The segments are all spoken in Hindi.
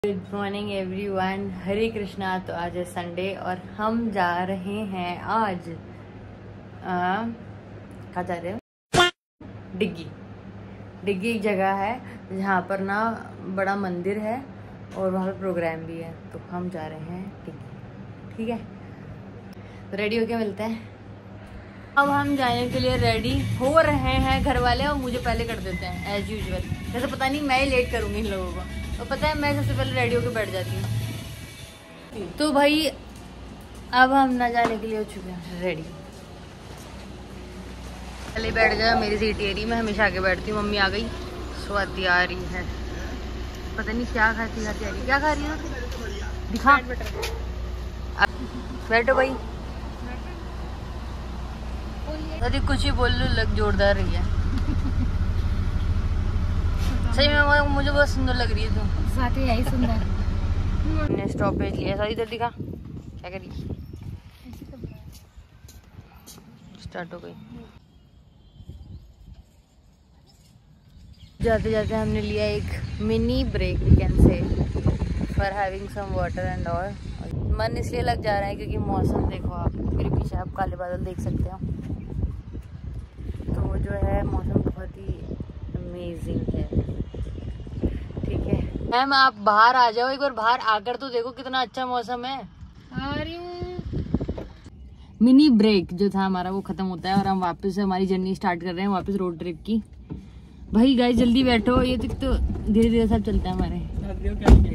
Good morning everyone, Hare Krishna. तो आज है संडे और हम जा रहे हैं आज कहाँ जा रहे हैं? डिग्गी एक जगह है जहाँ पर ना बड़ा मंदिर है और वहाँ पे प्रोग्राम भी है, तो हम जा रहे हैं डिग्गी। ठीक है, तो रेडी होके मिलते हैं। अब हम जाने के लिए रेडी हो रहे हैं। घर वाले और मुझे पहले कर देते हैं एज यूजुअल। जैसे पता नहीं मैं ही लेट करूँगी इन लोगों को, तो पता है मैं सबसे पहले रेडी होकर बैठ जाती हूँ। तो भाई अब हम ना जाने के लिए हो चुके हैं रेडी। पहले बैठ जाओ, मेरी सीट एरी में हमेशा आगे बैठती हूँ। मम्मी आ गई, स्वाति आ रही है, पता नहीं क्या खाती आ रही। क्या खा रही है? दिखा। बैठो भाई। अरे कुछ ही बोल लो, लग जोरदार रही है। सही में मुझे बहुत सुंदर लग रही है। तुम साथ ही यही सुंदर। हमने स्टॉपेज लिया। सारी इधर दिखा क्या करी। स्टार्ट हो गई। जाते जाते हमने लिया एक mini break, we can say, for having some water and all. मन इसलिए लग जा रहा है क्योंकि मौसम देखो, आप मेरे पीछे आप काले बादल देख सकते हो। तो जो है मौसम बहुत ही अमेजिंग है। ठीक है मैम, आप बाहर आ जाओ, एक बार बाहर आकर तो देखो कितना अच्छा मौसम है। आ रही हूँ। मिनी ब्रेक जो था हमारा वो खत्म होता है और हम वापस हमारी जर्नी स्टार्ट कर रहे हैं, वापस रोड ट्रिप की। भाई गाइस जल्दी बैठो, ये तो धीरे धीरे सब चलता है हमारे। मुझे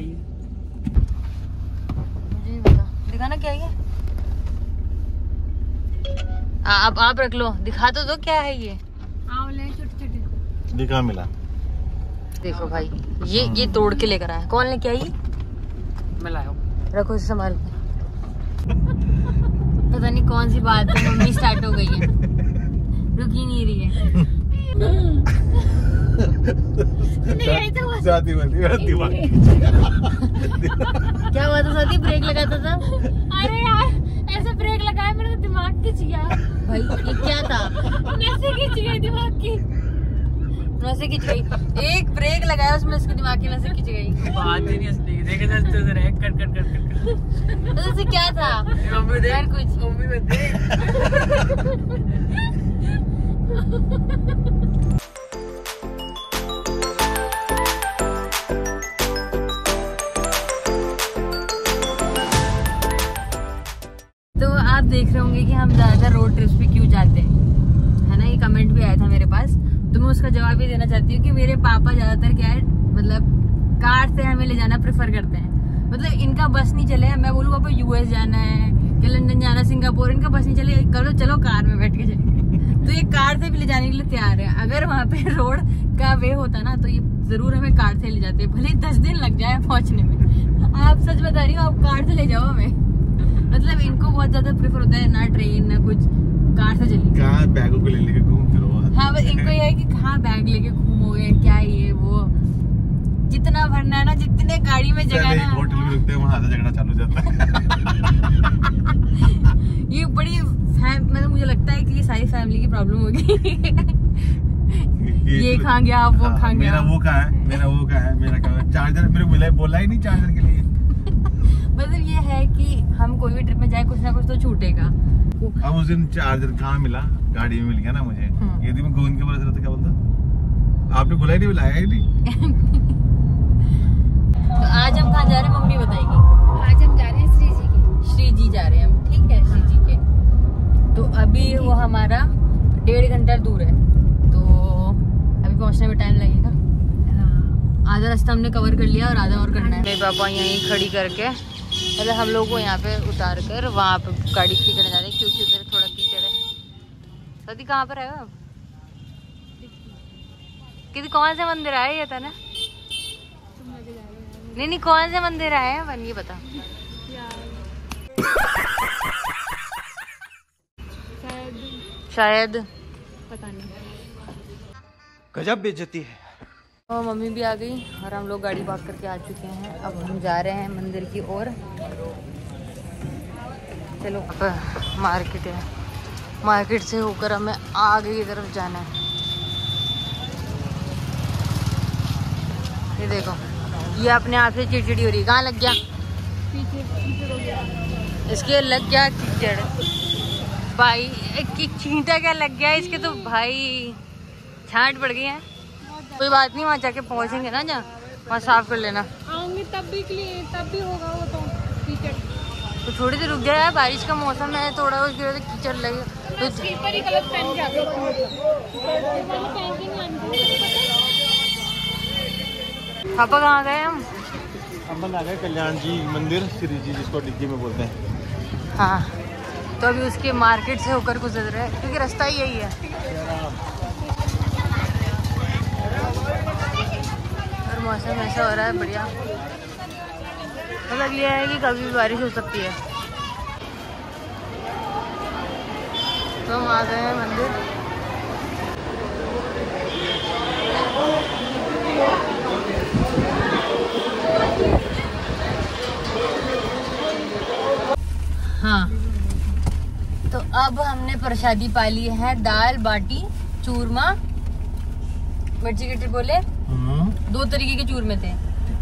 नहीं पता, दिखाना क्या है। आप रख लो, दिखा तो दो क्या है ये। आंवले छोटे छोटे दिखा मिला। देखो भाई, ये तोड़ के लेकर आया। कौन लेके आई? मैं लाया हूँ। रखो इसे संभाल के। पता नहीं कौन सी बात है, मम्मी स्टार्ट हो गई है, रुक ही नहीं रही है। क्या हुआ था साथी? ब्रेक लगाता था। अरे यार ऐसे ब्रेक लगाया, मेरा तो दिमाग खिंच गया। भाई ये क्या था? नसें खिंच गई दिमाग की। नसें खिंच गई। एक ब्रेक लगाया उसमें इसके दिमाग की नसें खिंच गई। बात ही नहीं असली। देखे था तो जरा कट कट कट कट। तो उससे क्या था? मम्मी देख, यार कुछ मम्मी मत देख। तो आप देख रहे होंगे कि हम ज्यादातर रोड ट्रिप्स पे क्यों जाते हैं, है ना। ये कमेंट भी आया था मेरे पास, तो मैं उसका जवाब ये देना चाहती हूँ कि मेरे पापा ज्यादातर क्या है, मतलब कार से हमें ले जाना प्रेफर करते हैं। मतलब इनका बस नहीं चले, मैं बोलूँ पापा यूएस जाना है या लंदन जाना, सिंगापुर, इनका बस नहीं चले, चलो कार में बैठ के चलेंगे। तो ये कार से भी ले जाने के लिए तैयार है। अगर वहाँ पे रोड का वे होता ना तो ये जरूर हमें कार से ले जाते, भले 10 दिन लग जाए पहुँचने में। आप सच बता रही हो, आप कार से ले जाओ हमें। मतलब इनको बहुत ज्यादा प्रेफर होता है, ना ट्रेन ना कुछ, कार से चलिए। कहाँ बैगों को ले लेके घूम फिरो। हाँ बस इनको ये है कि कहाँ बैग लेके घूमोगे, क्या ये वो, जितना भरना है ना, जितने गाड़ी में जगह ना। होटल में रुकते हैं, वहाँ से झगड़ा चालू हो जाता है। ये बड़ी मतलब मुझे लगता है कि ये सारी फैमिली की प्रॉब्लम होगी। ये खा गया, वो खा गया। मेरा वो कहाँ है, मेरा वो कहाँ है, मेरा कहाँ है। चार्जर मेरे को बोला ही नहीं चार्जर के लिए। मतलब ये है कि हम कोई भी ट्रिप में जाए कुछ ना कुछ तो छूटेगा। अब उस दिन चार्जर कहाँ मिला, गाड़ी में मिल गया ना मुझे। यदि मैं गोविंद के पास रहता क्या बोलता, आपने बुलाया नहीं, बुलाया ही नहीं। तो आज हम कहाँ जा रहे हैं मम्मी बताएगी। आज हम जा रहे हैं श्री जी के। श्री जी जा रहे हैं हम, ठीक है, श्री जी के। तो अभी वो हमारा 1.5 घंटा दूर है, तो अभी पहुंचने में टाइम लगेगा। आधा रास्ता हमने कवर कर लिया और आधा और करना है। मेरे पापा यहीं खड़ी करके, मतलब हम लोग को यहाँ पे उतार कर वहाँ पे गाड़ी खड़ी करने जा रहे हैं, क्योंकि उधर थोड़ा कीचड़ है। सदी कहाँ पर है अब? किसी कौन से मंदिर आए ये था ना? नहीं कौन से मंदिर आए हैं अपन, ये बता। शायद पता नहीं। गजब बेइज्जती है। और मम्मी भी आ गई और हम लोग गाड़ी पार्क करके आ चुके हैं। अब हम जा रहे हैं मंदिर की ओर। चलो, अब मार्केट है, मार्केट से होकर हमें आगे की तरफ जाना है। ये देखो ये अपने आप से चिड़चिड़ी हो रही है। कहाँ लग गया? इसके लग गया कीचड़ भाई, चींटा क्या लग गया इसके तो भाई, छांट पड़ गई है। कोई बात नहीं, वहाँ जाके पहुँचेंगे ना, जहाँ वहाँ साफ कर लेना। आऊंगी तब भी होगा वो तो कीचड़। तो थोड़ी देर रुक गया यार, बारिश का मौसम है, थोड़ा उसकी वजह से कीचड़ लगे तो स्लीपर ही गलत पहन के आते हैं। पापा कहाँ गए हम? हम आ गए कल्याण जी मंदिर, श्री जी जिसको डिग्गी में बोलते हैं। हाँ, तो अभी उसके मार्केट से होकर गुजर रहे हैं क्योंकि रास्ता ही यही है। और मौसम ऐसा हो रहा है बढ़िया, मतलब ये है कि कभी भी बारिश हो सकती है। तो हम आ गए हैं मंदिर। हाँ, तो अब हमने प्रसादी पा ली है, दाल बाटी चूरमा, मिर्ची के बोले 2 तरीके के चूरमे थे,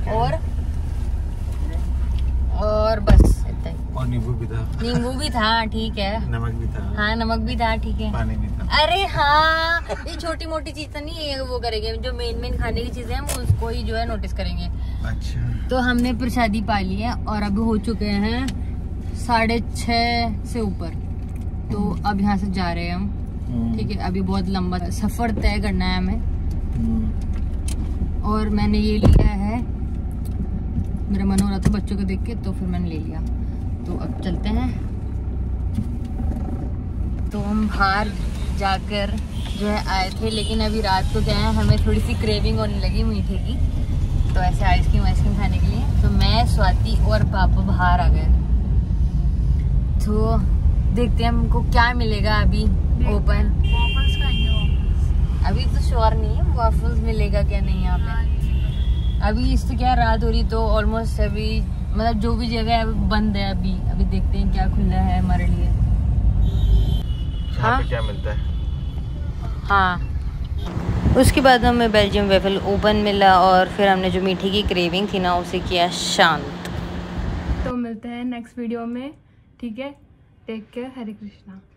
और बस इतना ही। और नींबू भी था, ठीक है, नमक भी था। हाँ नमक भी था, ठीक है, पानी भी था। अरे हाँ, ये छोटी मोटी चीज तो नहीं है, वो करेंगे जो मेन खाने की चीजें हैं वो उसको ही जो है नोटिस करेंगे। अच्छा, तो हमने प्रसादी पा ली है और अभी हो चुके हैं 6:30 से ऊपर। तो अब यहाँ से जा रहे हैं हम, ठीक है। अभी बहुत लंबा सफर तय करना है हमें, और मैंने ये लिया है, मेरा मन हो रहा था बच्चों को देख के, तो फिर मैंने ले लिया। तो अब चलते हैं। तो हम बाहर जाकर जो है आए थे, लेकिन अभी रात को क्या है, हमें थोड़ी सी क्रेविंग होने लगी मीठे की, तो ऐसे आइसक्रीम खाने के लिए। तो मैं, स्वाति और पापा बाहर आ गए। तो देखते हैं हमको क्या मिलेगा अभी ओपन। वाफल्स खाएंगे, अभी तो श्योर नहीं है वाफल्स मिलेगा क्या नहीं यहाँ पे। अभी इससे क्या रात हो रही, तो ऑलमोस्ट अभी मतलब जो भी जगह है बंद है अभी। अभी देखते हैं क्या खुला है हमारे लिए। हाँ? पे क्या मिलता है? हाँ, उसके बाद हमें बेल्जियम वेफल ओपन मिला, और फिर हमने जो मीठे की क्रेविंग थी ना, उसे किया शांत। तो मिलते हैं नेक्स्ट वीडियो में, ठीक है। Take care, Hare Krishna.